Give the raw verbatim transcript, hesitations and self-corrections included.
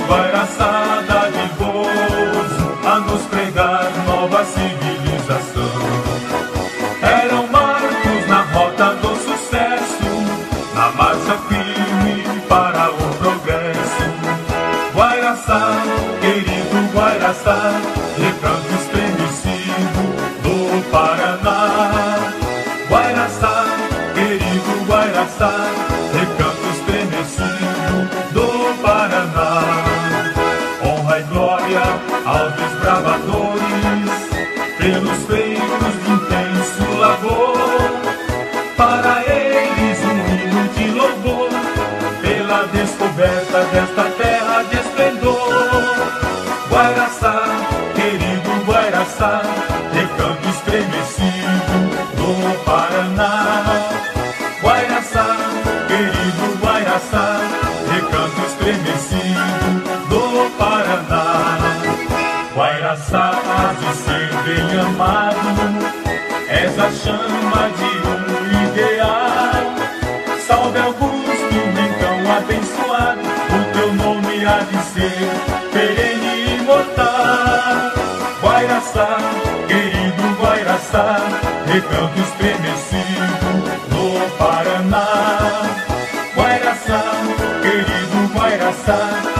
Guaraçá dadivoso a nos pregar nova civilização. Eram marcos na rota do sucesso, na marcha firme para o progresso. Guaraçá, querido Guaraçá, recanto estremecido do Paraná. Guaraçá, querido Guaraçá, recanto estremecido do Paraná. Honra e glória aos desbravadores, pelos feitos de intenso labor. Para eles um hino de louvor, pela descoberta desta terra de esplendor. Guaraçá, querido Guaraçá, recanto estremecido do Paraná. Guaraçá, querido Guaraçá, recanto estremecido do Paraná. Guaraçá, hás de ser bem amado, és a chama de um ideal. Salve Augusto, então abençoado, o teu nome há de ser perene e imortal. Guaraçá, querido Guaraçá, recanto estremecido do Paraná. Guaraçá, querido Guaraçá,